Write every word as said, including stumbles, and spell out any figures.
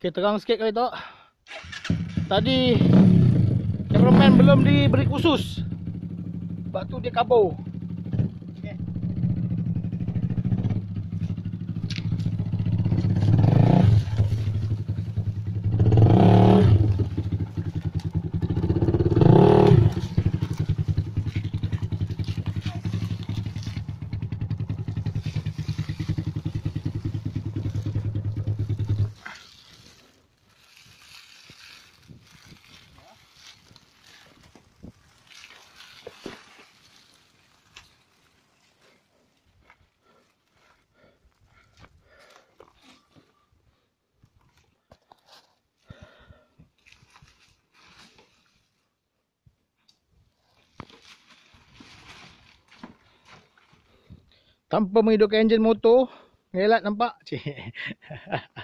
Okay, terang sikit kali tak. Tadi cameraman belum diberi khusus, sebab tu dia kabur. Okay. Tanpa menghidupkan enjin motor, ngelat nampak. Cik.